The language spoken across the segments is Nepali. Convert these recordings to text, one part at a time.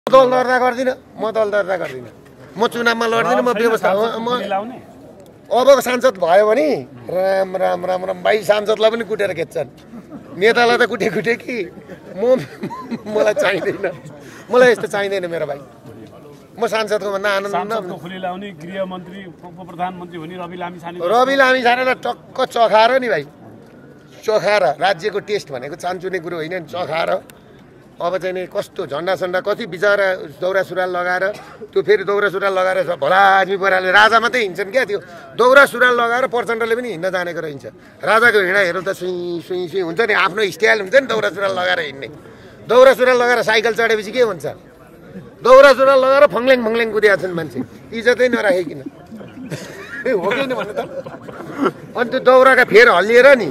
दल दर्ता गर्दिनँ म चुनावमा लड्दिनँ म व्यवस्था अबको सांसद भयो भने राम राम राम राम भाइ सांसदलाई पनि कुटेर खेच्छन् नेतालाई त कुटे कि मलाई चाहिँदैन मलाई यस्तो चाहिँदैन मेरो भाइ म सांसदको भन्दा आनन्द खुली लाउने गृहमन्त्री उपप्रधानमन्त्री हुने रवि लामिछानेलाई टक्क चखाएर नि भाइ चखाएर राज्यको टेस्ट भनेको चान्चुने कुरो होइन नि चखाएर अब चाहिँ नि कस्तो झन्डा सन्डा कति बिचरा दौरा सुरुवाल लगाएर त्यो फेरि दौरा सुरुवाल लगाएर भला आदमी बराले राजा मात्रै हिँड्छन् क्या त्यो दौरा सुरुवाल लगाएर प्रचण्डले पनि हिँड्न जानेको रहन्छ राजाको हिँडा हेर्नु त सुई हुन्छ नि आफ्नो स्टाइल हुन्छ नि दौरा सुरुवाल लगाएर हिँड्ने दौरा सुरुवाल लगाएर साइकल चढेपछि के हुन्छ दौरा सुरुवाल लगाएर फङ्लेङ कुदिया छन् मान्छे इज्जतै नराखेकिन हो कि नि भन्नु त अनि त्यो दौराका फेर हल्लिएर नि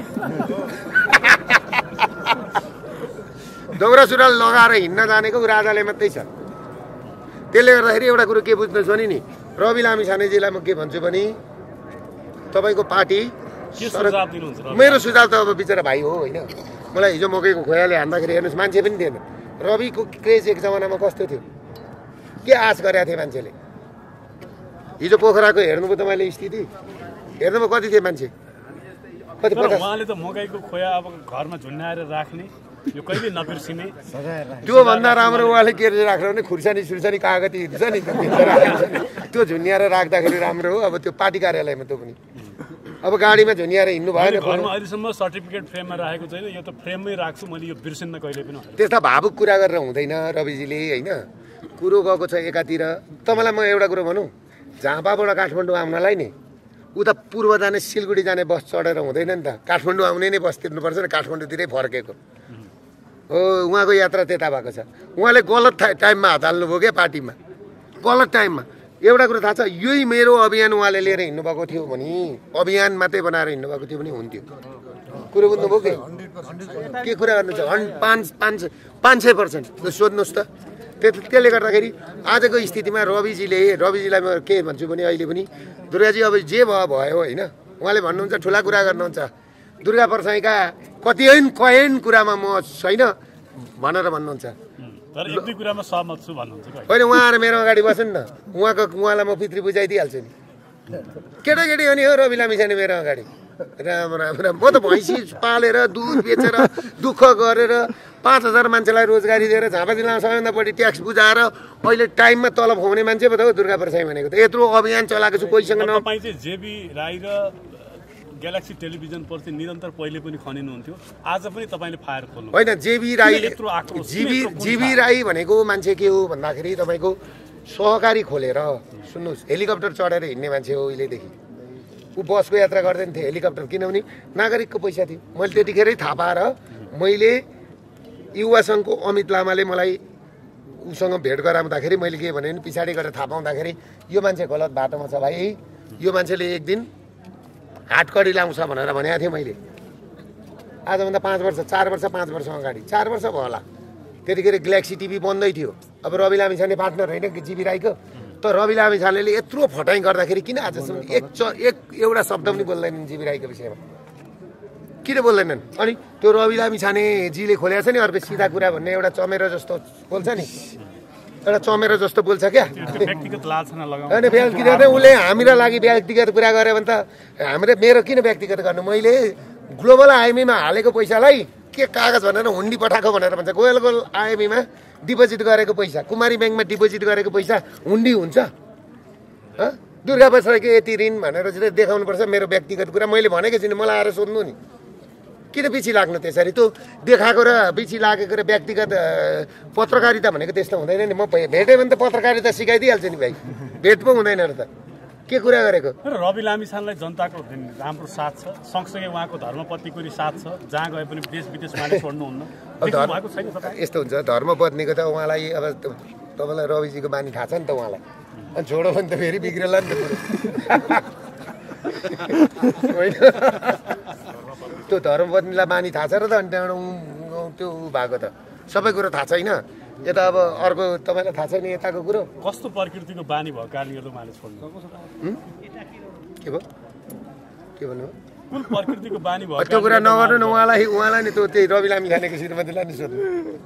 दौरा सुरुवाल लगाएर हिँड्न जानेको राजाले मात्रै छ त्यसले गर्दाखेरि एउटा कुरो के बुझ्नुहोस् भने नि रवि लामिछानेजीलाई म के भन्छु भने तपाईँको पार्टी मेरो सुझाव त अब बिचरा भाइ हो होइन मलाई हिजो मकैको खोयाले हान्दाखेरि हेर्नुहोस् मान्छे पनि थिएन रविको क्रेज एक जमानामा कस्तो थियो के आश गरेका थिए मान्छेले हिजो पोखराको हेर्नुभयो तपाईँले स्थिति हेर्नुभयो कति थिए मान्छे कति उहाँले त मकैको खोया अब घरमा झुन्डाएर राख्ने यो कहिले नबिर्सिने त्योभन्दा राम्रो उहाँले के राख्नु भने खुर्सानी कागती हुन्छ नि त्यो झुन्याएर राख्दाखेरि राम्रो हो अब त्यो पार्टी कार्यालयमा त्यो पनि अब गाडीमा झुन्याएर हिँड्नु भएन घरमा अहिलेसम्म सर्टिफिकेट फ्रेममा राखेको छैन यो त फ्रेममै राख्छु मैले यो बिर्सिन्न कहिले पनि त्यस्ता भावुक कुरा गरेर हुँदैन रविजीले होइन कुरो गएको छ एकातिर तपाईँलाई म एउटा कुरो भनौँ झापाबाट काठमाडौँ आउनलाई नि उता पूर्व जाने सिलगढी जाने बस चढेर हुँदैन नि त काठमाडौँ आउने नै बस तिर्नुपर्छ नि काठमाडौँतिरै फर्केको हो उहाँको यात्रा त्यता भएको छ उहाँले गलत टाइममा हात हाल्नुभयो क्या पार्टीमा गलत टाइममा एउटा कुरो थाहा छ यही मेरो अभियान उहाँले लिएर हिँड्नुभएको थियो भने अभियान मात्रै बनाएर हिँड्नुभएको थियो भने हुन्थ्यो कुरो बुझ्नुभयो के कुरा गर्नु छ 500% सोध्नुहोस् त त्यसले गर्दाखेरि आजको स्थितिमा रविजीलाई म के भन्छु भने अहिले पनि दुर्गाजी अब जे भयो होइन उहाँले भन्नुहुन्छ ठुला कुरा गर्नुहुन्छ दुर्गा परसाईका कयन कुरामा म छैन भनेर भन्नुहुन्छ होइन उहाँ आएर मेरो अगाडि बस्नु नि त उहाँलाई म पितृ बुझाइदिइहाल्छु नि केटाकेटी हो नि हो रवि लामिछाने मेरो अगाडि राम राम राम म त भैँसी पालेर दुध बेचेर दुःख गरेर 5,000 मान्छेलाई रोजगारी दिएर झापा जिल्लामा सबैभन्दा बढी ट्याक्स बुझाएर अहिले टाइममा तलब खुवाउने मान्छे पो त हो दुर्गा परसाई भनेको त यत्रो अभियान चलाएको छु कोहीसँग जेबी राई र ग्यालेक्सी टेलिभिजन प्रति निरन्तर पहिले पनि खनिनुहुन्थ्यो आज पनि तपाईँले फायर खोल्नु होइन जेबी राई भनेको मान्छे के हो भन्दाखेरि तपाईँको सहकारी खोलेर सुन्नुहोस् हेलिकप्टर चढेर हिँड्ने मान्छे हो उहिलेदेखि ऊ बसको यात्रा गर्दैन थियो हेलिकप्टर किनभने नागरिकको पैसा थियो मैले त्यतिखेरै थाहा पाएर मैले युवा सङ्घको अमित लामाले मलाई उसँग भेट गराउँदाखेरि मैले के भने पछाडि गएर थाहा पाउँदाखेरि यो मान्छे गलत बाटोमा छ भाइ यो मान्छेले एक दिन हाटकडी लाउँछ भनेर भनेको थिएँ मैले आजभन्दा 5 वर्ष 4 वर्ष 5 वर्ष अगाडि 4 वर्ष भयो होला त्यतिखेर ग्यालेक्सी टिभी बन्दै थियो अब रवि लामिछाने पार्टनर होइन जिबी राईको त रवि लामिछानेले यत्रो फटाइ गर्दाखेरि किन आजसम्म एउटा शब्द पनि बोल्दैनन् जिबी राईको विषयमा किन बोल्दैनन् अनि त्यो रवि लामिछानेजीले खोलेको छ नि अर्को सिधा कुरा भन्ने एउटा चमेरो जस्तो बोल्छ नि एउटा चमेरो जस्तो बोल्छ क्या होइन व्यक्तिगत उसले हामीलाई लागि व्यक्तिगत कुरा गऱ्यो भने त मेरो किन व्यक्तिगत गर्नु मैले ग्लोबल आइएमईमा हालेको पैसालाई के कागज भनेर हुन्डी पठाएको भनेर भन्छ ग्लोबल आइएमईमा डिपोजिट गरेको पैसा कुमारी ब्याङ्कमा डिपोजिट गरेको पैसा हुन्डी हुन्छ दुर्गा परसाईको यति ऋण भनेर चाहिँ देखाउनुपर्छ मेरो व्यक्तिगत कुरा मैले भनेको छुइनँ मलाई आएर सोध्नु नि किन पछि लाग्नु त्यसरी त्यो देखाएको र पछि लागेको र व्यक्तिगत पत्रकारिता भनेको त्यस्तो हुँदैन नि म भेटेँ भने त पत्रकारिता सिकाइदिइहाल्छु नि भाइ भेट पो हुँदैन र त के कुरा गरेको रवि लामिछानेलाई जनताको राम्रो साथ छ सँगसँगै उहाँको धर्मपत्नीको नि साथ छ जहाँ गए पनि देश विदेश उहाँले छोड्नुहुन्न यस्तो हुन्छ धर्मपत्नीको त उहाँलाई अब तपाईँलाई रविजीको बानी थाहा छ नि त उहाँलाई अनि छोडो भने त फेरि बिग्रेला नि त होइन त्यो धर्मपत्नीलाई बानी थाहा छ र त अनि त्यहाँबाट त्यो भएको त सबै कुरो थाहा छैन यता अब अर्को तपाईँलाई थाहा छैन यताको कुरो कस्तो प्रकृतिको बानी भएको कारणले गर्दा उहाँले छोड्नु के भयो के भन्नुभयो कुल प्रकृतिको बानी भयो त्यो कुरा नगर्नु न उहाँलाई नि त्यही रवि लामी खानेको श्रीमतीलाई नि सोध्नु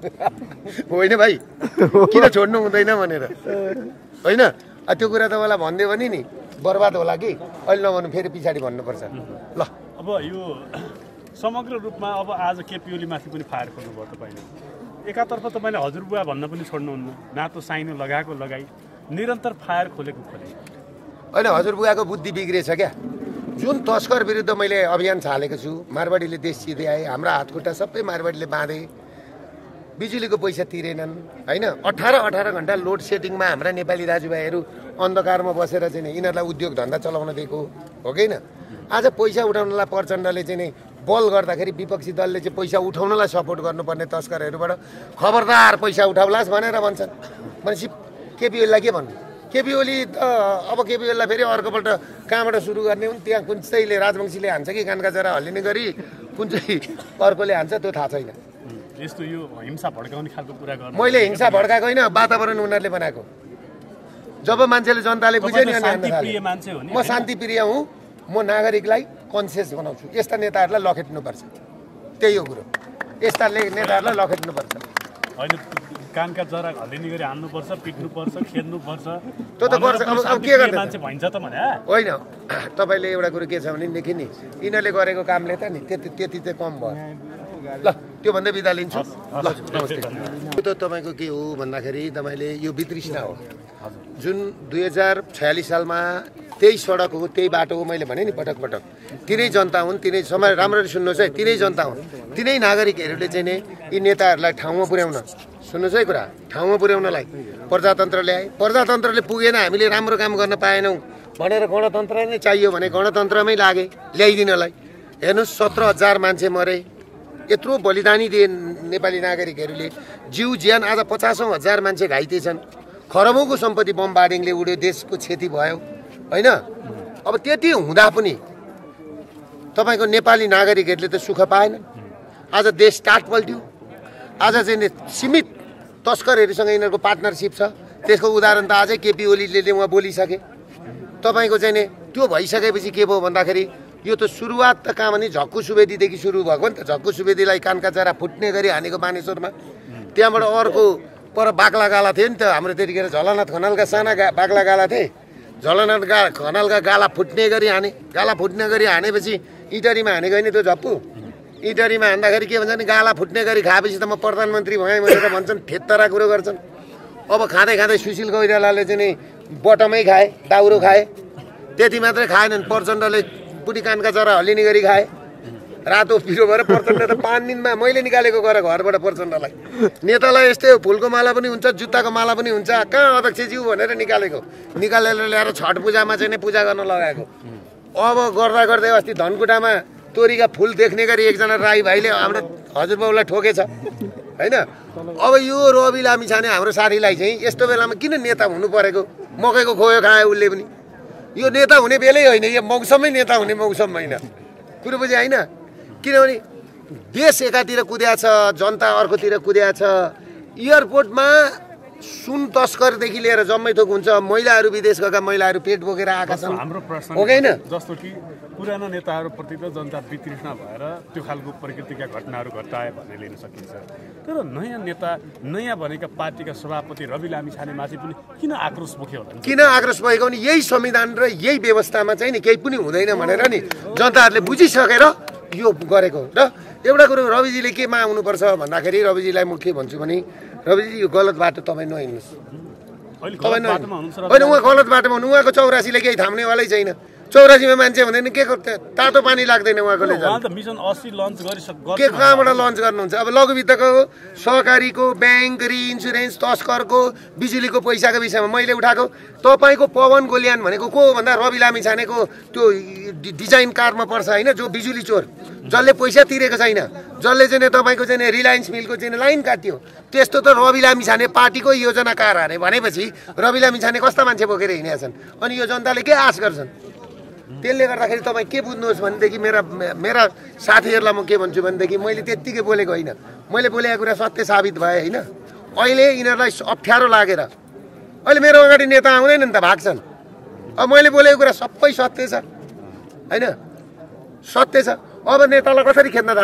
होइन भाइ किन छोड्नु हुँदैन भनेर होइन त्यो कुरा तपाईँलाई भनिदियो भने नि बर्बाद होला कि अहिले नभन्नु फेरि पछाडि भन्नुपर्छ ल अब यो समग्र रूपमा अब आज केपी ओलीमाथि पनि फायर खोल्नुभयो तपाईँले एकातर्फ तपाईँले हजुरबुवा भन्न पनि छोड्नुहुन्न नातो साइनो लगाएको लगाई निरन्तर फायर खोलेको होइन हजुरबुवाको बुद्धि बिग्रेछ क्या जुन तस्कर विरुद्ध मैले अभियान थालेको छु मारवाडीले देश जित्याए हाम्रा हातखुट्टा सबै मारवाडीले बाँधे बिजुलीको पैसा तिरेनन् होइन 18 घन्टा लोड सेटिङमा हाम्रा नेपाली दाजुभाइहरू अन्धकारमा बसेर चाहिँ यिनीहरूलाई उद्योग धन्दा चलाउन दिएको हो कि होइन आज पैसा उठाउनलाई प्रचण्डले चाहिँ बल गर्दाखेरि विपक्षी दलले चाहिँ पैसा उठाउनलाई सपोर्ट गर्नुपर्ने तस्करहरूबाट खबरदार पैसा उठाउलास् भनेर भन्छन् भनेपछि केपी ओलीलाई के भन्नु केपी ओली अब केपी ओलीलाई फेरि अर्कोपल्ट कहाँबाट सुरु गर्ने हुन् त्यहाँ कुन चाहिँले राजवंशीले हान्छ कि कानका जरा हल्लिने गरी कुन चाहिँ अर्कोले हान्छ त्यो थाहा छैन यस्तो यो हिंसा भड्काउने खालको कुरा गर्नु मैले हिंसा भड्काएको होइन वातावरण उनीहरूले बनाएको जब मान्छेले जनताले बुझ्यो नि म शान्तिप्रिय हुँ म नागरिकलाई कन्सियस बनाउँछु यस्ता नेताहरूलाई लखेट्नुपर्छ त्यही हो कुरो यस्ता नेताहरूलाई लखेट्नुपर्छ होइन कानका जरा हल्लिने गरी हान्नुपर्छ पिट्नुपर्छ खेद्नुपर्छ त्यो त गर्छ अब के गर्ने मान्छे भन्छ त भने होइन तपाईँले एउटा कुरो के छ भनेदेखि नि यिनीहरूले गरेको कामले त नि त्यति चाहिँ कम भयो ल त्योभन्दा बिदा लिन्छु ल नमस्ते त्यो त तपाईँको के हो भन्दाखेरि तपाईँले यो वितृष्णा हो जुन 2046 सालमा त्यही सडक हो त्यही बाटो हो मैले भने नि पटक पटक तिनै जनता हुन् तिनै समय राम्ररी सुन्नुहोस् है तिनै जनता हुन् तिनै नागरिकहरूले चाहिँ नि यी नेताहरूलाई ठाउँमा पुर्याउन सुन्नुहोस् है कुरा ठाउँमा पुर्याउनलाई प्रजातन्त्र ल्याए प्रजातन्त्रले पुगेन हामीले राम्रो काम गर्न पाएनौँ भनेर गणतन्त्र नै चाहियो भने गणतन्त्रमै लागे ल्याइदिनलाई हेर्नुहोस् 17,000 मान्छे मरे यत्रो बलिदानी दिए नेपाली नागरिकहरूले जिउ ज्यान आज 50,000 मान्छे घाइते छन् खरबौँको सम्पत्ति बमबार्डिङले उड्यो देशको क्षति भयो होइन अब त्यति हुँदा पनि तपाईँको नेपाली नागरिकहरूले त सुख पाएन आज देश टाट पल्ट्यो आज चाहिँ सीमित तस्करहरूसँग यिनीहरूको पार्टनरसिप छ त्यसको उदाहरण त आजै केपी ओलीले उहाँ बोलिसके तपाईँको चाहिँ नि त्यो भइसकेपछि के भयो भन्दाखेरि यो त सुरुवात त कहाँ भने झक्कु सुवेदीदेखि सुरु भएको नि त झक्कु सुवेदीलाई कानका जरा फुट्ने गरी हानेको बानेश्वरमा त्यहाँबाट अर्को पर बाक्ला गाला थियो नि त हाम्रो त्यतिखेर झलनाथ खनालका साना बाक्ला गाला थिए झलनाथ खनालका गाला फुट्ने गरी हाने गाला फुट्ने गरी हानेपछि इटरीमा हानेको होइन त्यो झप्पु इटरीमा हान्दाखेरि के भन्छ नि गाला फुट्ने गरी खाएपछि त म प्रधानमन्त्री भएँ भनेर भन्छन् ठेत्तरा कुरो गर्छन् अब खाँदै खाँदै सुशील कोइरालाले चाहिँ नि बटमै खाए दाउरो खाए त्यति मात्रै खाएनन् प्रचण्डले बुढी कानका जरा हल्लिने गरी खाए रातो पिरो भएर प्रचण्ड त 5 दिनमा मैले निकालेको गर घरबाट प्रचण्डलाई नेतालाई यस्तै हो फुलको माला पनि हुन्छ जुत्ताको माला पनि हुन्छ कहाँ अध्यक्षज्यू भनेर निकालेर ल्याएर छठ पूजामा चाहिँ पूजा गर्न लगाएको अब गर्दा गर्दै अस्ति धनकुटामा तोरीका फुल देख्ने गरी एकजना राई भाइले हाम्रो हजुरबाउलाई ठोकेछ होइन अब यो रवि लामिछाने हाम्रो साथीलाई चाहिँ यस्तो बेलामा किन नेता हुनु परेको मकैको खोयो खायो उसले पनि यो नेता हुने बेलै होइन यो मौसमै नेता हुने मौसम होइन कुरो बुझे होइन किनभने देश एकातिर कुद्या छ जनता अर्कोतिर कुद्या छ एयरपोर्टमा सुन तस्करदेखि लिएर जम्मै थोक हुन्छ महिलाहरू विदेश गएका महिलाहरू पेट बोकेर आएका छन् हाम्रो प्रश्न हो होइन जस्तो कि पुरानो नेताहरूप्रति त जनता वितृष्णा भएर त्यो खालको प्रकृतिका घटनाहरू घटाए भन्ने लिन सकिन्छ तर नयाँ नेता नयाँ भनेका पार्टीका सभापति रवि लामिछानेमाथि पनि किन आक्रोश बोक्यो होला किन आक्रोश भएको भने यही संविधान र यही व्यवस्थामा चाहिँ नि केही पनि हुँदैन भनेर नि जनताहरूले बुझिसकेर यो गरेको र एउटा कुरो रविजीले केमा आउनुपर्छ भन्दाखेरि रविजीलाई म के भन्छु भने रविजी यो गलत बाटो तपाईँ नहिँड्नुहोस् होइन उहाँ गलत बाटोमा हुनु उहाँको 84ले केही थाम्नेवालै छैन 84मा मान्छे हुँदैन के तातो पानी लाग्दैन उहाँकोले के कहाँबाट लन्च गर्नुहुन्छ अब लघुवित्तको सहकारीको ब्याङ्क इन्सुरेन्स तस्करको बिजुलीको पैसाको विषयमा मैले उठाएको तपाईँको पवन गोल्यान भनेको को भन्दा रवि लामिछानेको त्यो डिजाइन कारमा पर्छ होइन जो बिजुली चोर जसले पैसा तिरेको छैन जसले चाहिँ तपाईँको चाहिँ रिलायन्स मिलको चाहिँ लाइन काट्यो त्यस्तो त रवि लामिछाने पार्टीको योजनाकार अरे भनेपछि रवि लामिछाने कस्ता मान्छे बोकेर हिँडेका छन् अनि यो जनताले के आश गर्छन् त्यसले गर्दाखेरि तपाईँ के बुझ्नुहोस् भनेदेखि मेरा साथीहरूलाई म के भन्छु भनेदेखि मैले त्यत्तिकै बोलेको होइन मैले बोलेको कुरा सत्य साबित भए होइन अहिले यिनीहरूलाई अप्ठ्यारो लागेर अहिले मेरो अगाडि नेता आउँदैन नि त भाग्छन् अब मैले बोलेको कुरा सबै सत्य छ होइन सत्य छ। अब नेतालाई कसरी खेद्न थाल्यो